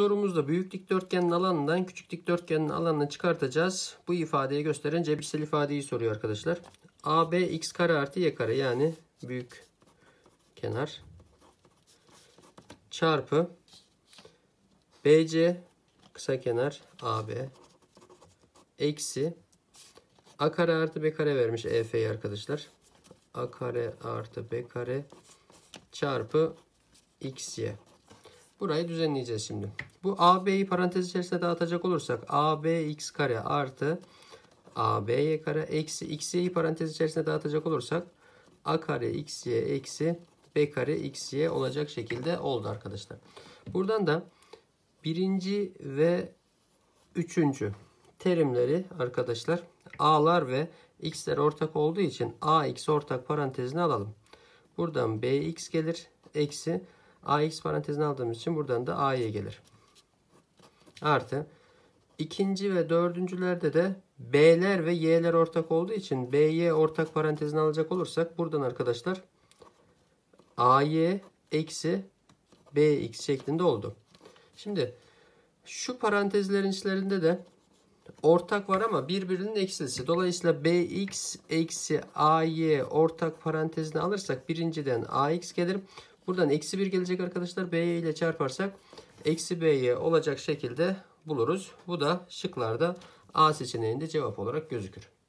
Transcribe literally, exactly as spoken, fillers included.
sorumuzda büyük dikdörtgenin alanından küçük dikdörtgenin alanını çıkartacağız. Bu ifadeyi gösteren cebirsel ifadeyi soruyor arkadaşlar. A B x kare artı y kare, yani büyük kenar çarpı B C kısa kenar A B eksi A kare artı B kare vermiş E F'yi arkadaşlar. A kare artı B kare çarpı X Y. Burayı düzenleyeceğiz şimdi. Bu A B'yi parantez içerisine dağıtacak olursak A B x kare artı A B y kare eksi X Y'yi parantez içerisine dağıtacak olursak A kare X Y eksi B kare X Y olacak şekilde oldu arkadaşlar. Buradan da birinci ve üçüncü terimleri arkadaşlar, A'lar ve X'ler ortak olduğu için A X ortak parantezine alalım. Buradan B X gelir. Eksi A X parantezine aldığımız için buradan da A Y gelir. Artı ikinci ve dördüncülerde de B'ler ve Y'ler ortak olduğu için B Y ortak parantezine alacak olursak buradan arkadaşlar A Y eksi B X şeklinde oldu. Şimdi şu parantezlerin içlerinde de ortak var ama birbirinin eksilisi. Dolayısıyla B X eksi A Y ortak parantezine alırsak birinciden A X gelir. Buradan eksi bir gelecek arkadaşlar. B Y ile çarparsak eksi B Y olacak şekilde buluruz. Bu da şıklarda A seçeneğinde cevap olarak gözükür.